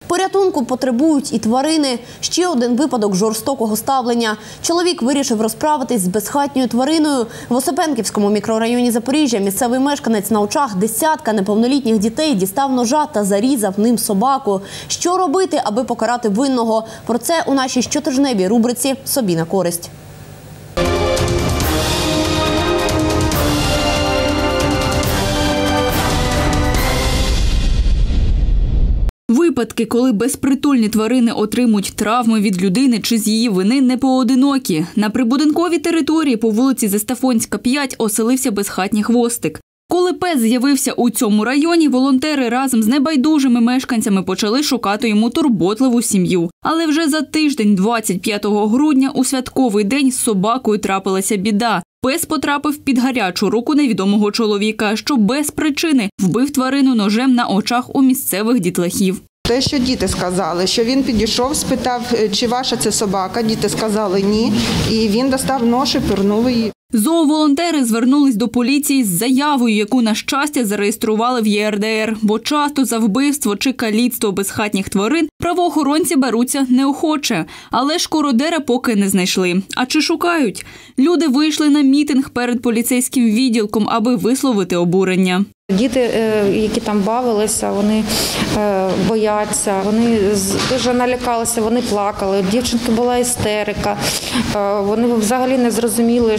Порятунку потребують і тварини. Ще один випадок жорстокого ставлення. Чоловік вирішив розправитись з безхатньою твариною. В Осипенківському мікрорайоні Запоріжжя місцевий мешканець на очах десятка неповнолітніх дітей дістав ножа та зарізав ним собаку. Що робити, аби покарати винного? Про це у нашій щотижневій рубриці «Собі на користь». Випадки, коли безпритульні тварини отримують травми від людини чи з її вини, не поодинокі. На прибудинковій території по вулиці Застафонська, 5 оселився безхатній хвостик. Коли пес з'явився у цьому районі, волонтери разом з небайдужими мешканцями почали шукати йому турботливу сім'ю. Але вже за тиждень, 25 грудня, у святковий день з собакою трапилася біда. Пес потрапив під гарячу руку невідомого чоловіка, що без причини вбив тварину ножем на очах у місцевих дітлахів. Те, що діти сказали, що він підійшов, спитав, чи ваша це собака, діти сказали ні, і він достав нож і пірнув її. Зооволонтери звернулись до поліції з заявою, яку, на щастя, зареєстрували в ЄРДР. Бо часто за вбивство чи каліцтво безхатніх тварин правоохоронці беруться неохоче. Але шкуродера поки не знайшли. А чи шукають? Люди вийшли на мітинг перед поліцейським відділком, аби висловити обурення. Діти, які там бавилися, вони бояться, вони дуже налякалися, вони плакали. Дівчинки була істерика, вони взагалі не зрозуміли,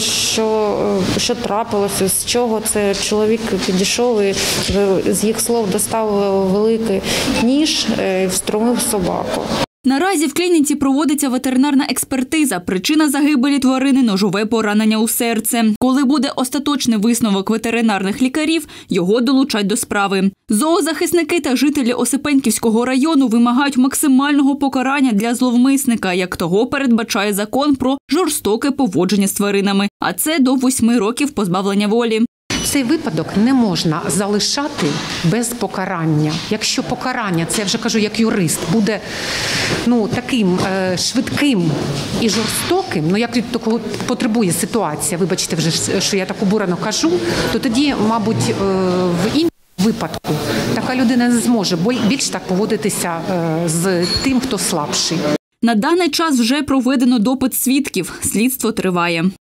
що трапилося, з чого це чоловік підійшов і з їх слов достав великий ніж і встромив собаку. Наразі в клініці проводиться ветеринарна експертиза. Причина загибелі тварини – ножове поранення у серце. Коли буде остаточний висновок ветеринарних лікарів, його долучать до справи. Зоозахисники та жителі Осипенківського району вимагають максимального покарання для зловмисника, як того передбачає закон про жорстоке поводження з тваринами. А це до 8 років позбавлення волі. Цей випадок не можна залишати без покарання. Якщо покарання, це я вже кажу як юрист, буде таким швидким і жорстоким, як від такого потребує ситуація, вибачте вже, що я так обурено кажу, то тоді, мабуть, в іншому випадку така людина не зможе більш так поводитися з тим, хто слабший. На даний час вже проведено допит свідків. Слідство триває.